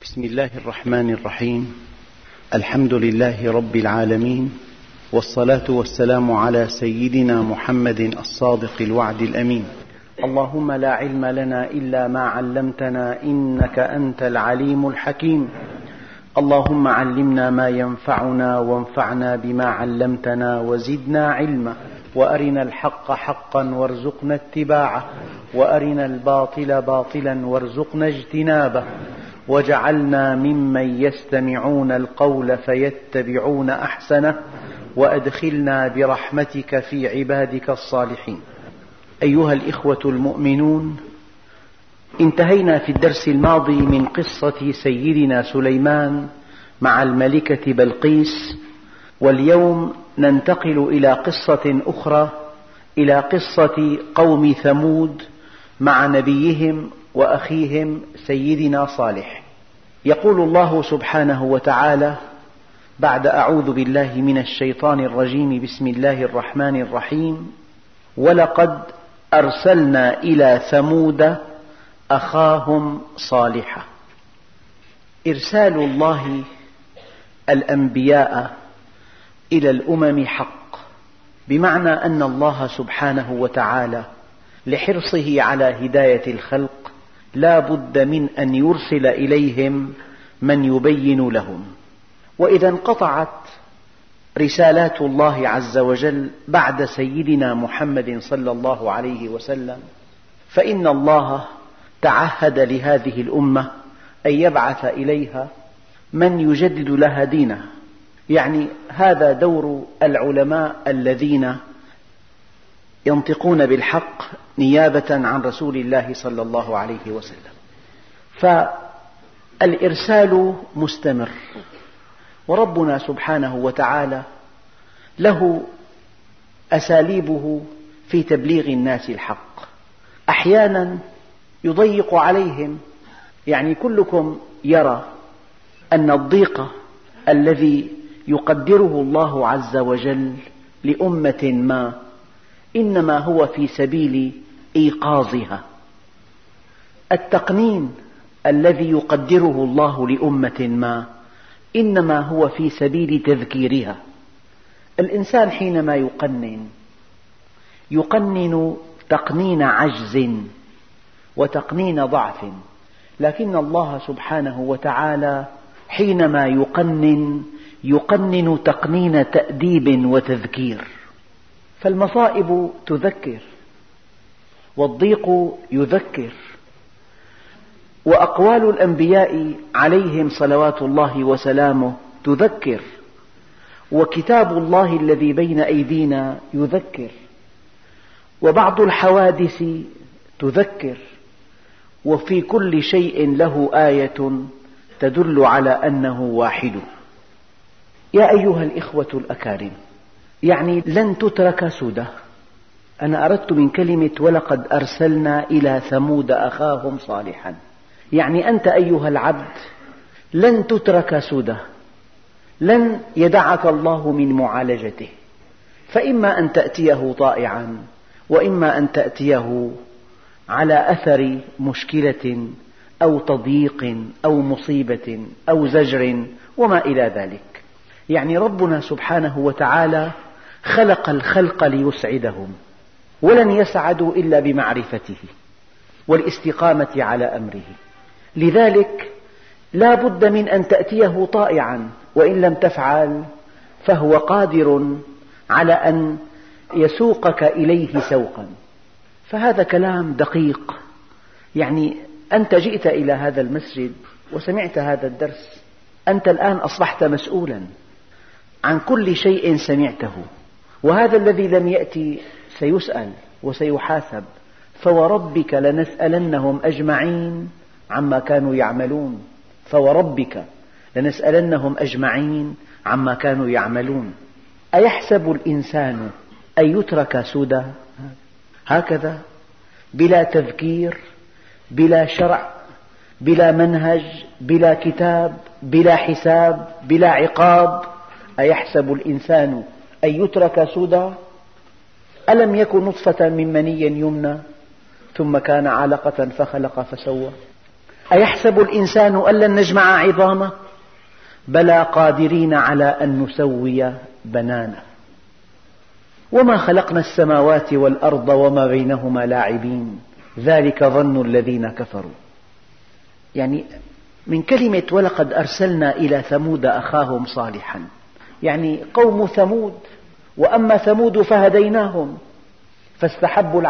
بسم الله الرحمن الرحيم. الحمد لله رب العالمين، والصلاة والسلام على سيدنا محمد الصادق الوعد الأمين. اللهم لا علم لنا إلا ما علمتنا إنك أنت العليم الحكيم. اللهم علمنا ما ينفعنا وانفعنا بما علمتنا وزدنا علما، وأرنا الحق حقا وارزقنا اتباعه، وأرنا الباطل باطلا وارزقنا اجتنابه، واجعلنا ممن يستمعون القول فيتبعون أحسنه، وأدخلنا برحمتك في عبادك الصالحين. أيها الإخوة المؤمنون، انتهينا في الدرس الماضي من قصة سيدنا سليمان مع الملكة بلقيس، واليوم ننتقل إلى قصة أخرى، إلى قصة قوم ثمود مع نبيهم وأخيهم سيدنا صالح. يقول الله سبحانه وتعالى بعد أعوذ بالله من الشيطان الرجيم: بسم الله الرحمن الرحيم: ولقد أرسلنا إلى ثمود أخاهم صالحا. إرسال الله الأنبياء إلى الأمم حق، بمعنى أن الله سبحانه وتعالى لحرصه على هداية الخلق لا بد من أن يرسل إليهم من يبين لهم. وإذا انقطعت رسالات الله عز وجل بعد سيدنا محمد صلى الله عليه وسلم، فإن الله تعهد لهذه الأمة أن يبعث إليها من يجدد لها دينها. يعني هذا دور العلماء الذين ينطقون بالحق نيابة عن رسول الله صلى الله عليه وسلم. فالإرسال مستمر، وربنا سبحانه وتعالى له أساليبه في تبليغ الناس الحق. أحيانا يضيق عليهم، يعني كلكم يرى أن الضيق الذي يقدره الله عز وجل لأمة ما إنما هو في سبيل إيقاظها. التقنين الذي يقدره الله لأمة ما إنما هو في سبيل تذكيرها. الإنسان حينما يقنن تقنين عجز وتقنين ضعف، لكن الله سبحانه وتعالى حينما يقنن تقنين تأديب وتذكير. فالمصائب تذكر، والضيق يذكر، وأقوال الأنبياء عليهم صلوات الله وسلامه تذكر، وكتاب الله الذي بين أيدينا يذكر، وبعض الحوادث تذكر، وفي كل شيء له آية تدل على أنه واحد. يا أيها الإخوة الأكارم، يعني لن تترك سدى. أنا أردت من كلمة ولقد أرسلنا إلى ثمود أخاهم صالحا، يعني أنت أيها العبد لن تترك سدى، لن يدعك الله من معالجته، فإما أن تأتيه طائعا، وإما أن تأتيه على أثر مشكلة أو تضييق أو مصيبة أو زجر وما إلى ذلك. يعني ربنا سبحانه وتعالى خلق الخلق ليسعدهم، ولن يسعدوا إلا بمعرفته والاستقامة على أمره. لذلك لا بد من أن تأتيه طائعا، وإن لم تفعل فهو قادر على أن يسوقك إليه سوقا. فهذا كلام دقيق. يعني أنت جئت إلى هذا المسجد وسمعت هذا الدرس، أنت الآن أصبحت مسؤولا عن كل شيء سمعته، وهذا الذي لم يأتي سيسأل وسيحاسب. فوربك لنسألنهم أجمعين عما كانوا يعملون، فوربك لنسألنهم أجمعين عما كانوا يعملون. أيحسب الإنسان أن يترك سدى هكذا بلا تذكير، بلا شرع، بلا منهج، بلا كتاب، بلا حساب، بلا عقاب؟ أيحسب الإنسان أن يترك سدى؟ ألم يكن نطفة من مني يمنى ثم كان علقة فخلق فسوى. أيحسب الإنسان أن لن نجمع عظامه بلى قادرين على أن نسوي بنانه وما خلقنا السماوات والأرض وما بينهما لاعبين ذلك ظن الذين كفروا. يعني من كلمة ولقد أرسلنا إلى ثمود أخاهم صالحا، يعني قوم ثمود، وأما ثمود فهديناهم فاستحبوا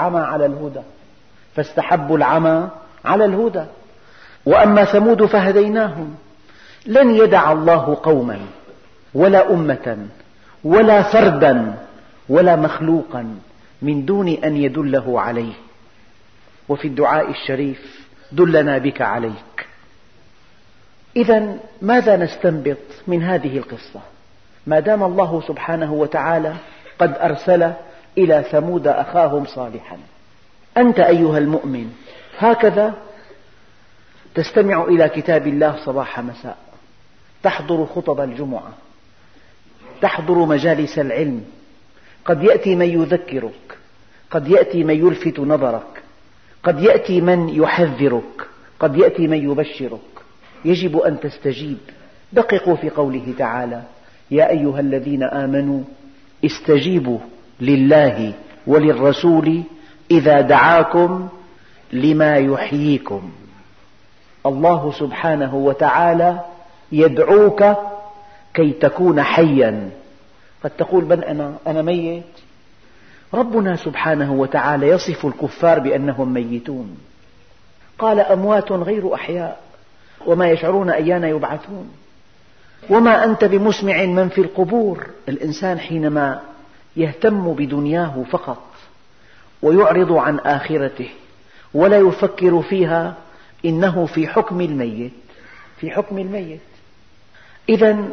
العمى على الهدى وأما ثمود فهديناهم. لن يدع الله قوما ولا أمة ولا فردا ولا مخلوقا من دون أن يدله عليه. وفي الدعاء الشريف دلنا بك عليك. إذا ماذا نستنبط من هذه القصة؟ ما دام الله سبحانه وتعالى قد أرسل إلى ثمود أخاهم صالحا، أنت أيها المؤمن هكذا تستمع إلى كتاب الله صباح مساء، تحضر خطب الجمعة، تحضر مجالس العلم، قد يأتي من يذكرك، قد يأتي من يلفت نظرك، قد يأتي من يحذرك، قد يأتي من يبشرك، يجب أن تستجيب. دققوا في قوله تعالى: يا أيها الذين آمنوا استجيبوا لله وللرسول إذا دعاكم لما يحييكم. الله سبحانه وتعالى يدعوك كي تكون حيا. قد تقول بل أنا ميت. ربنا سبحانه وتعالى يصف الكفار بأنهم ميتون، قال أموات غير أحياء وما يشعرون أيان يبعثون. وما أنت بمسمع من في القبور. الإنسان حينما يهتم بدنياه فقط ويعرض عن آخرته ولا يفكر فيها إنه في حكم الميت. إذن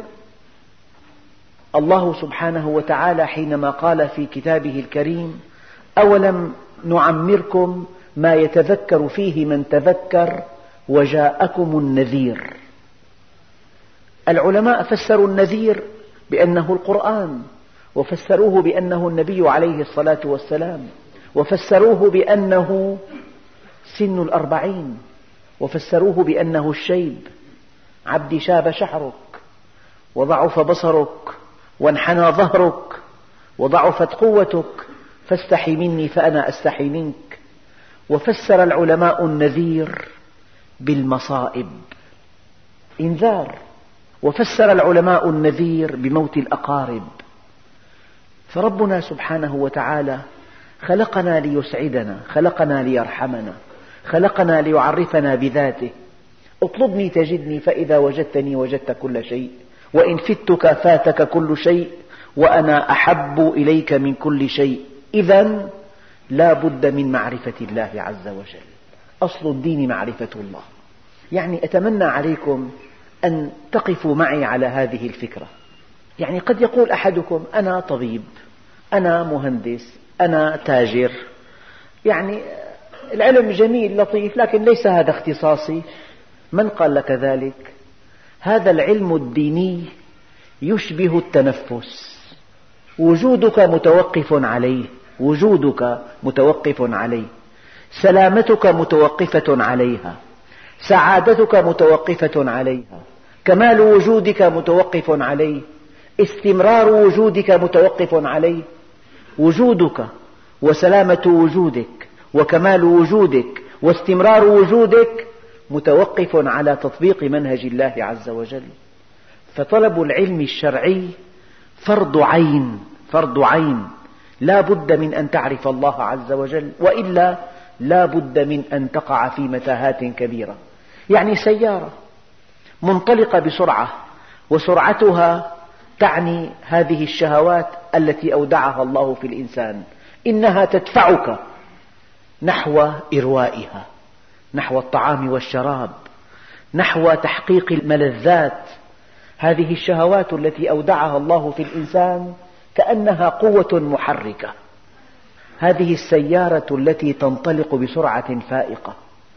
الله سبحانه وتعالى حينما قال في كتابه الكريم: أولم نعمركم ما يتذكر فيه من تذكر وجاءكم النذير. العلماء فسروا النذير بأنه القرآن، وفسروه بأنه النبي عليه الصلاة والسلام، وفسروه بأنه سن 40، وفسروه بأنه الشيب. عبدي شاب شعرك وضعف بصرك وانحنى ظهرك وضعفت قوتك فاستحي مني فأنا أستحي منك. وفسر العلماء النذير بالمصائب، إنذار. وفسر العلماء النذير بموت الأقارب. فربنا سبحانه وتعالى خلقنا ليسعدنا، خلقنا ليرحمنا، خلقنا ليعرفنا بذاته. اطلبني تجدني فإذا وجدتني وجدت كل شيء، وإن فتك فاتك كل شيء، وأنا أحب إليك من كل شيء. إذن لا بد من معرفة الله عز وجل. أصل الدين معرفة الله. يعني أتمنى عليكم أن تقفوا معي على هذه الفكرة. يعني قد يقول أحدكم: أنا طبيب، أنا مهندس، أنا تاجر، يعني العلم جميل لطيف لكن ليس هذا اختصاصي. من قال لك ذلك؟ هذا العلم الديني يشبه التنفس، وجودك متوقف عليه، سلامتك متوقفة عليها، سعادتك متوقفة عليها، كمال وجودك متوقف عليه، استمرار وجودك متوقف عليه. وجودك وسلامة وجودك وكمال وجودك واستمرار وجودك متوقف على تطبيق منهج الله عز وجل. فطلب العلم الشرعي فرض عين، لا بد من أن تعرف الله عز وجل، وإلا لا بد من أن تقع في متاهات كبيرة. يعني سيارة منطلقة بسرعة، وسرعتها تعني هذه الشهوات التي أودعها الله في الإنسان، إنها تدفعك نحو إروائها، نحو الطعام والشراب، نحو تحقيق الملذات. هذه الشهوات التي أودعها الله في الإنسان كأنها قوة محركة. هذه السيارة التي تنطلق بسرعة فائقة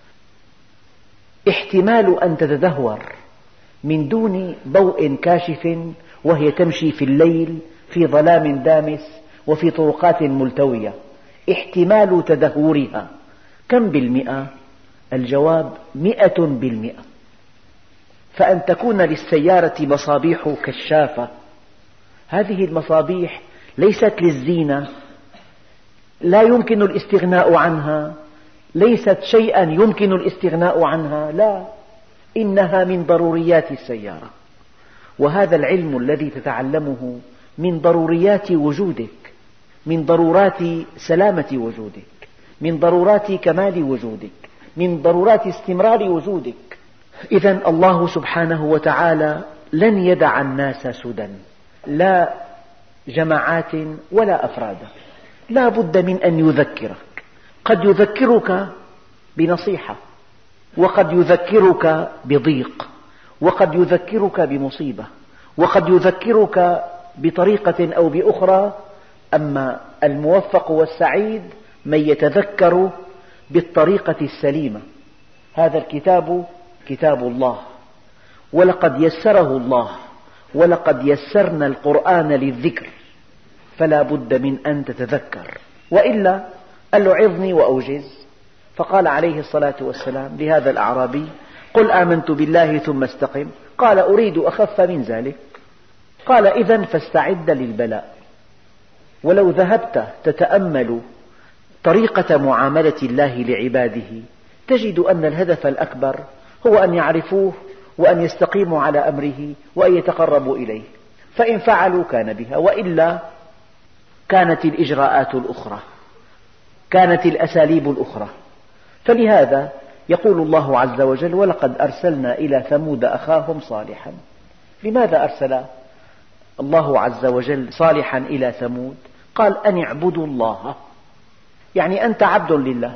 احتمال أن تتدهور من دون ضوء كاشف وهي تمشي في الليل في ظلام دامس وفي طرقات ملتوية. احتمال تدهورها كم بالمئة؟ الجواب 100%. فأن تكون للسيارة مصابيح كشافة، هذه المصابيح ليست للزينة، لا يمكن الاستغناء عنها، ليست شيئا يمكن الاستغناء عنها، لا، إنها من ضروريات السيارة. وهذا العلم الذي تتعلمه من ضروريات وجودك، من ضرورات سلامة وجودك، من ضرورات كمال وجودك، من ضرورات استمرار وجودك. إذن الله سبحانه وتعالى لن يدع الناس سدى، لا جماعات ولا أفرادا، لا بد من أن يذكرك. قد يذكرك بنصيحة، وقد يذكرك بضيق، وقد يذكرك بمصيبة، وقد يذكرك بطريقة أو بأخرى. أما الموفق والسعيد من يتذكر بالطريقة السليمة. هذا الكتاب كتاب الله، ولقد يسره الله، ولقد يسرنا القرآن للذكر، فلا بد من أن تتذكر، وإلا قال له عظني وأوجز. فقال عليه الصلاة والسلام لهذا الأعرابي: قل آمنت بالله ثم استقم. قال: أريد أخف من ذلك. قال: إذن فاستعد للبلاء. ولو ذهبت تتأمل طريقة معاملة الله لعباده تجد أن الهدف الأكبر هو أن يعرفوه، وأن يستقيموا على أمره، وأن يتقربوا إليه. فإن فعلوا كان بها، وإلا كانت الإجراءات الأخرى، كانت الأساليب الأخرى. فلهذا يقول الله عز وجل: ولقد أرسلنا إلى ثمود أخاهم صالحا. لماذا أرسل الله عز وجل صالحا إلى ثمود؟ قال: أن اعبدوا الله، يعني أنت عبد لله،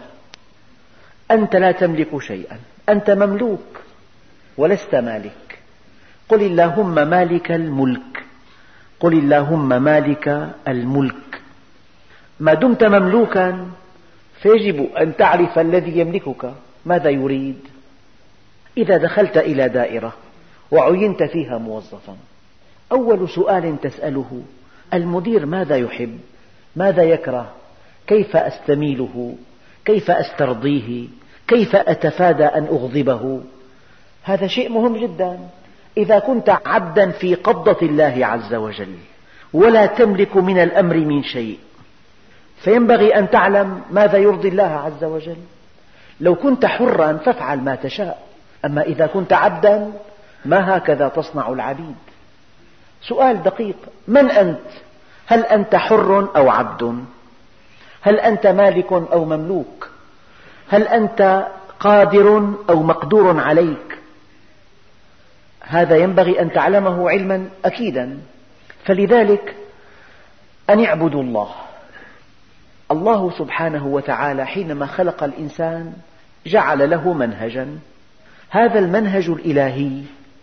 أنت لا تملك شيئا، أنت مملوك ولست مالك. قل اللهم مالك الملك، قل اللهم مالك الملك. ما دمت مملوكا فيجب أن تعرف الذي يملكك ماذا يريد. إذا دخلت إلى دائرة وعينت فيها موظفا، أول سؤال تسأله: المدير ماذا يحب؟ ماذا يكره؟ كيف أستميله؟ كيف أسترضيه؟ كيف أتفادى أن أغضبه؟ هذا شيء مهم جدا. إذا كنت عبدا في قبضة الله عز وجل ولا تملك من الأمر من شيء، فينبغي أن تعلم ماذا يرضي الله عز وجل. لو كنت حرا فافعل ما تشاء، أما إذا كنت عبدا ما هكذا تصنع العبيد. سؤال دقيق: من أنت؟ هل أنت حر أو عبد؟ هل أنت مالك أو مملوك؟ هل أنت قادر أو مقدور عليك؟ هذا ينبغي أن تعلمه علما أكيدا. فلذلك أن اعبدوا الله. الله سبحانه وتعالى حينما خلق الإنسان جعل له منهجا، هذا المنهج الإلهي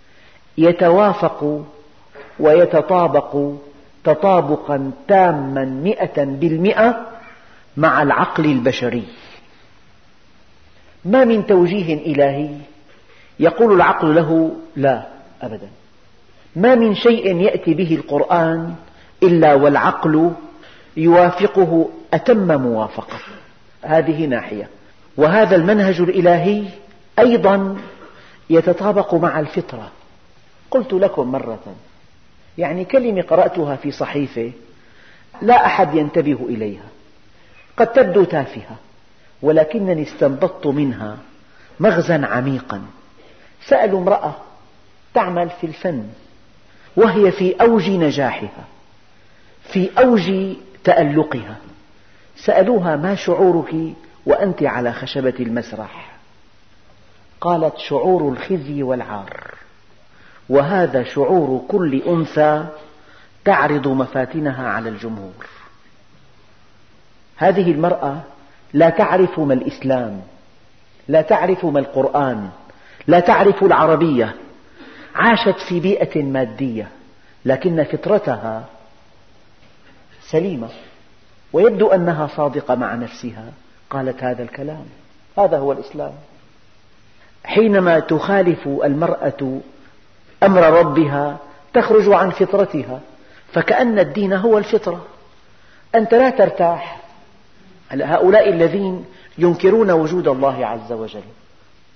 يتوافق ويتطابق تطابقا تاما 100% مع العقل البشري. ما من توجيه إلهي يقول العقل له لا أبدا. ما من شيء يأتي به القرآن إلا والعقل يوافقه أتم موافقة. هذه ناحية. وهذا المنهج الإلهي أيضا يتطابق مع الفطرة. قلت لكم مرة، يعني كلمة قرأتها في صحيفة لا أحد ينتبه إليها، قد تبدو تافهة، ولكنني استنبطت منها مغزى عميقا. سألوا امرأة تعمل في الفن وهي في أوج نجاحها، في أوج تألقها، سألوها: ما شعورك وأنت على خشبة المسرح؟ قالت: شعور الخزي والعار، وهذا شعور كل أنثى تعرض مفاتنها على الجمهور. هذه المرأة لا تعرف ما الإسلام، لا تعرف ما القرآن، لا تعرف العربية، عاشت في بيئة مادية، لكن فطرتها سليمة، ويبدو أنها صادقة مع نفسها. قالت هذا الكلام، هذا هو الإسلام. حينما تخالف المرأة أمر ربها تخرج عن فطرتها، فكأن الدين هو الفطرة. أنت لا ترتاح. هؤلاء الذين ينكرون وجود الله عز وجل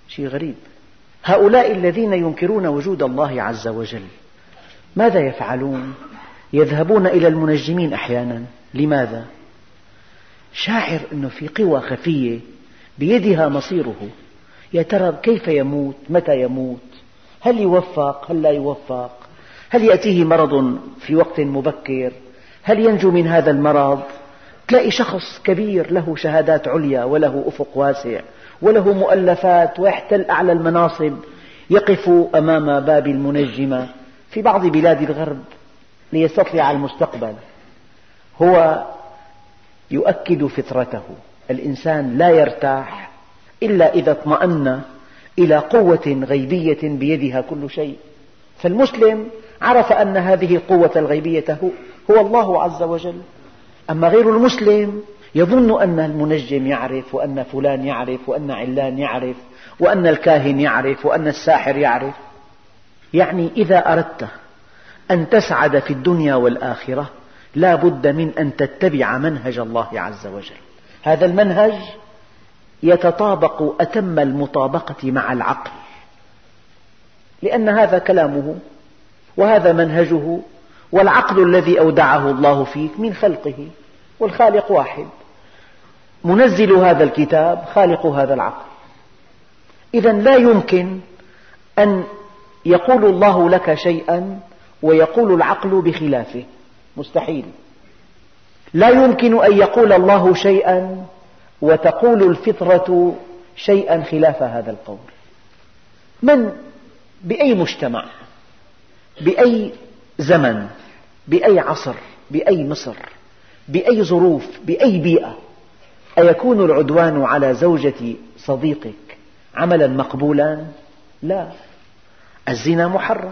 شيء غريب. هؤلاء الذين ينكرون وجود الله عز وجل ماذا يفعلون؟ يذهبون إلى المنجمين أحيانا. لماذا؟ شاعر أنه في قوى خفية بيدها مصيره. يا ترى كيف يموت؟ متى يموت؟ هل يوفق؟ هل لا يوفق؟ هل يأتيه مرض في وقت مبكر؟ هل ينجو من هذا المرض؟ تلاقي شخص كبير له شهادات عليا وله أفق واسع وله مؤلفات ويحتل أعلى المناصب، يقف أمام باب المنجمة في بعض بلاد الغرب ليستطلع المستقبل. هو يؤكد فطرته. الإنسان لا يرتاح إلا إذا اطمأن إلى قوة غيبية بيدها كل شيء. فالمسلم عرف أن هذه القوة الغيبية هو الله عز وجل. أما غير المسلم يظن أن المنجم يعرف، وأن فلان يعرف، وأن علان يعرف، وأن الكاهن يعرف، وأن الساحر يعرف. يعني إذا أردت أن تسعد في الدنيا والآخرة لا بد من أن تتبع منهج الله عز وجل. هذا المنهج يتطابق أتم المطابقة مع العقل، لأن هذا كلامه وهذا منهجه، والعقل الذي أودعه الله فيك من خلقه، والخالق واحد. منزل هذا الكتاب خالق هذا العقل. إذا لا يمكن أن يقول الله لك شيئا ويقول العقل بخلافه، مستحيل. لا يمكن أن يقول الله شيئا وتقول الفطرة شيئا خلاف هذا القول. بأي مجتمع، بأي زمن، بأي عصر، بأي مصر، بأي ظروف، بأي بيئة، أيكون العدوان على زوجة صديقك عملا مقبولا؟ لا. الزنا محرم.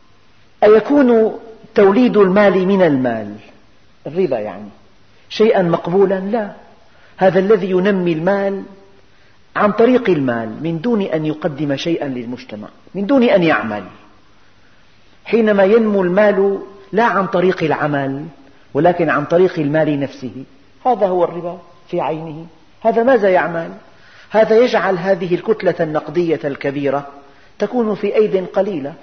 أيكون توليد المال من المال، الربا يعني، شيئا مقبولا؟ لا. هذا الذي ينمي المال عن طريق المال من دون أن يقدم شيئا للمجتمع، من دون أن يعمل. حينما ينمو المال لا عن طريق العمل ولكن عن طريق المال نفسه، هذا هو الربا في عينه. هذا ماذا يعمل؟ هذا يجعل هذه الكتلة النقدية الكبيرة تكون في أيد قليلة.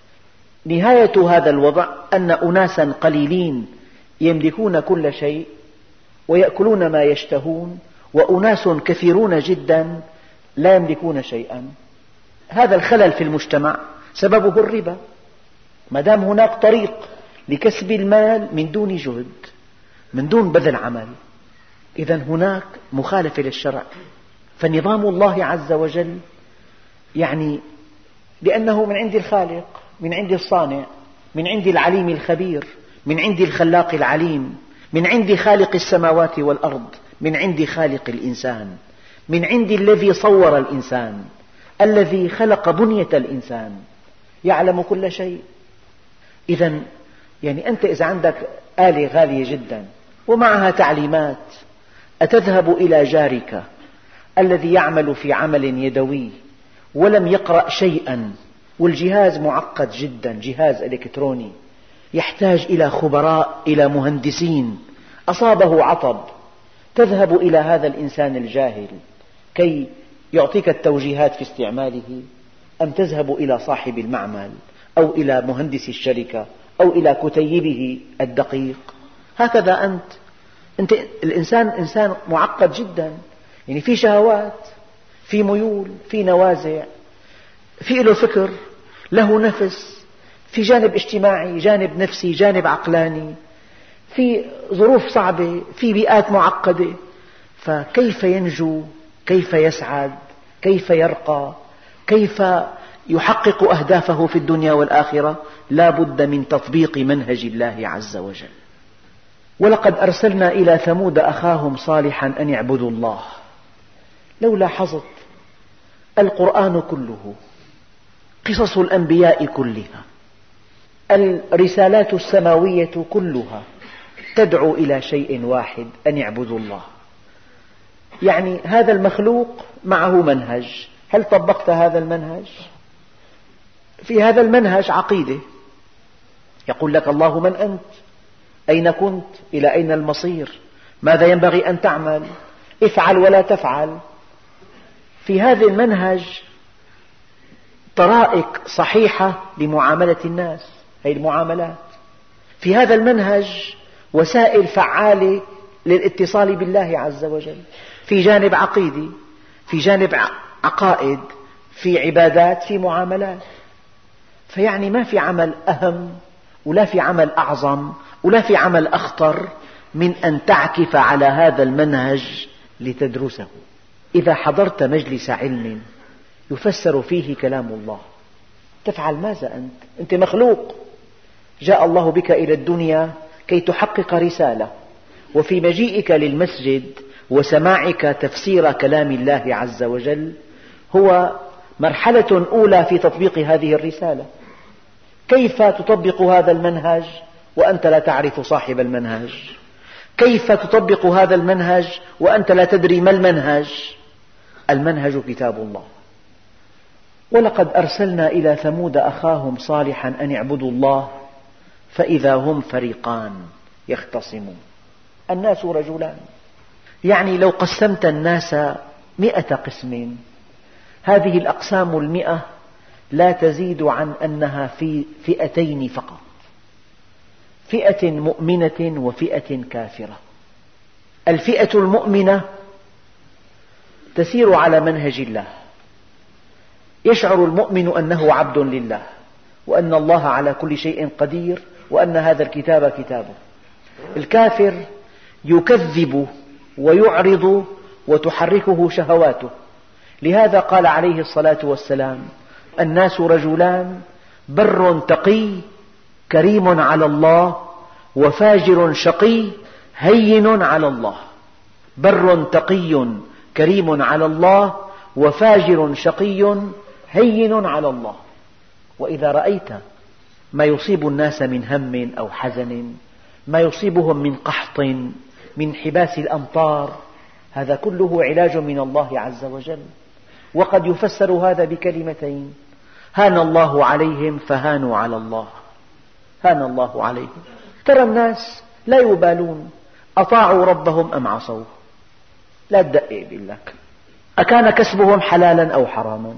نهاية هذا الوضع أن أناسا قليلين يملكون كل شيء ويأكلون ما يشتهون، وأناس كثيرون جدا لا يملكون شيئا. هذا الخلل في المجتمع سببه الربا. ما دام هناك طريق لكسب المال من دون جهد، من دون بذل عمل، إذا هناك مخالفة للشرع. فنظام الله عز وجل يعني لأنه من عند الخالق، من عند الصانع، من عند العليم الخبير، من عند الخلاق العليم، من عند خالق السماوات والأرض، من عند خالق الإنسان، من عند الذي صور الإنسان، الذي خلق بنية الإنسان، يعلم كل شيء. إذا يعني أنت إذا عندك آلة غالية جدا ومعها تعليمات، أتذهب إلى جارك الذي يعمل في عمل يدوي ولم يقرأ شيئا، والجهاز معقد جدا، جهاز إلكتروني يحتاج إلى خبراء، إلى مهندسين، أصابه عطب، تذهب إلى هذا الإنسان الجاهل كي يعطيك التوجيهات في استعماله، أم تذهب إلى صاحب المعمل أو إلى مهندس الشركة أو إلى كتيبه الدقيق؟ هكذا أنت الإنسان إنسان معقد جدا، يعني في شهوات، في ميول، في نوازع، في له فكر، له نفس، في جانب اجتماعي، جانب نفسي، جانب عقلاني، في ظروف صعبة، في بيئات معقدة. فكيف ينجو؟ كيف يسعد؟ كيف يرقى؟ كيف يحقق أهدافه في الدنيا والآخرة؟ لا بد من تطبيق منهج الله عز وجل. ولقد أرسلنا إلى ثمود أخاهم صالحا أن اعبدوا الله. لو لاحظت القرآن كله، قصص الأنبياء كلها، الرسالات السماوية كلها تدعو إلى شيء واحد، أن يعبدوا الله. يعني هذا المخلوق معه منهج، هل طبقت هذا المنهج؟ في هذا المنهج عقيدة، يقول لك الله من أنت؟ أين كنت؟ إلى أين المصير؟ ماذا ينبغي أن تعمل؟ افعل ولا تفعل. في هذا المنهج طرائق صحيحة لمعاملة الناس، هذه المعاملات. في هذا المنهج وسائل فعالة للاتصال بالله عز وجل، في جانب عقيدي، في جانب عقائد، في عبادات، في معاملات. فيعني ما في عمل أهم ولا في عمل أعظم ولا في عمل أخطر من أن تعكف على هذا المنهج لتدرسه. إذا حضرت مجلس علم يفسر فيه كلام الله تفعل ماذا أنت مخلوق، جاء الله بك إلى الدنيا كي تحقق رسالة، وفي مجيئك للمسجد وسماعك تفسير كلام الله عز وجل هو مرحلة أولى في تطبيق هذه الرسالة. كيف تطبق هذا المنهج وأنت لا تعرف صاحب المنهج؟ كيف تطبق هذا المنهج وأنت لا تدري ما المنهج؟ المنهج كتاب الله. ولقد أرسلنا إلى ثمود أخاهم صالحا أن اعبدوا الله فإذا هم فريقان يختصمون. الناس رجلان، يعني لو قسمت الناس 100 قسم، هذه الأقسام 100 لا تزيد عن أنها في فئتين فقط، فئة مؤمنة وفئة كافرة. الفئة المؤمنة تسير على منهج الله، يشعر المؤمن أنه عبد لله، وأن الله على كل شيء قدير، وأن هذا الكتاب كتابه. الكافر يكذب ويعرض وتحركه شهواته. لهذا قال عليه الصلاة والسلام: الناس رجلان، بر تقي كريم على الله، وفاجر شقي هين على الله. بر تقي كريم على الله، وفاجر شقي هين على الله. وإذا رأيت ما يصيب الناس من هم أو حزن، ما يصيبهم من قحط، من انحباس الأمطار، هذا كله علاج من الله عز وجل. وقد يفسر هذا بكلمتين: هان الله عليهم فهانوا على الله. هان الله عليهم. ترى الناس لا يبالون أطاعوا ربهم أم عصوه، لا تدقق بالك. أكان كسبهم حلالا أو حراما؟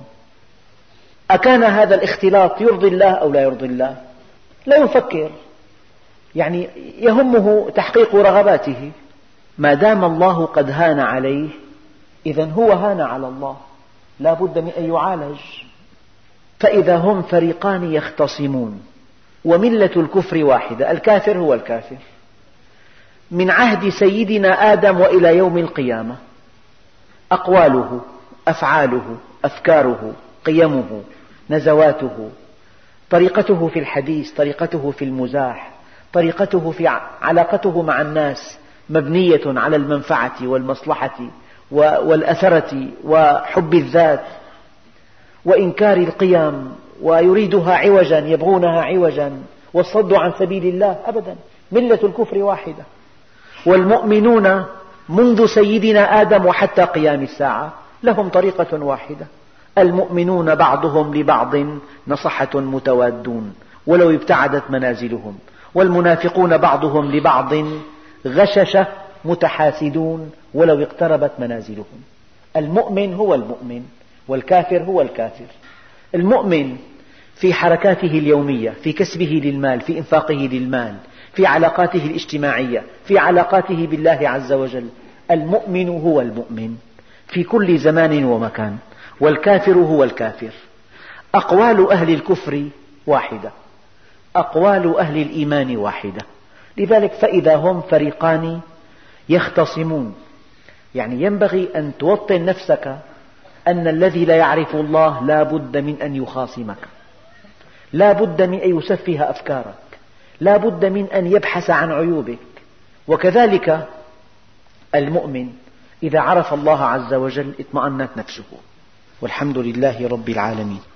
أكان هذا الاختلاط يرضي الله أو لا يرضي الله؟ لا يفكر، يعني يهمه تحقيق رغباته. ما دام الله قد هان عليه إذن هو هان على الله، لا بد من أن يعالج. فإذا هم فريقان يختصمون، وملة الكفر واحدة، الكافر هو الكافر من عهد سيدنا آدم وإلى يوم القيامة. أقواله، أفعاله، أفكاره، قيمه، نزواته، طريقته في الحديث، طريقته في المزاح، طريقته في علاقته مع الناس مبنية على المنفعة والمصلحة والأثرة وحب الذات وإنكار القيم، ويريدها عوجا، يبغونها عوجا، والصد عن سبيل الله. أبدا، ملة الكفر واحدة. والمؤمنون منذ سيدنا آدم وحتى قيام الساعة لهم طريقة واحدة. المؤمنون بعضهم لبعض نصحة متوادون ولو ابتعدت منازلهم، والمنافقون بعضهم لبعض غششة متحاسدون ولو اقتربت منازلهم. المؤمن هو المؤمن، والكافر هو الكافر. المؤمن في حركاته اليومية، في كسبه للمال، في إنفاقه للمال، في علاقاته الاجتماعية، في علاقاته بالله عز وجل. المؤمن هو المؤمن في كل زمان ومكان، والكافر هو الكافر. أقوال أهل الكفر واحدة، أقوال أهل الإيمان واحدة. لذلك فإذا هم فريقان يختصمون، يعني ينبغي أن توطن نفسك أن الذي لا يعرف الله لا بد من أن يخاصمك، لا بد من أن يسفه أفكارك، لا بد من أن يبحث عن عيوبك. وكذلك المؤمن إذا عرف الله عز وجل اطمأنت نفسه. والحمد لله رب العالمين.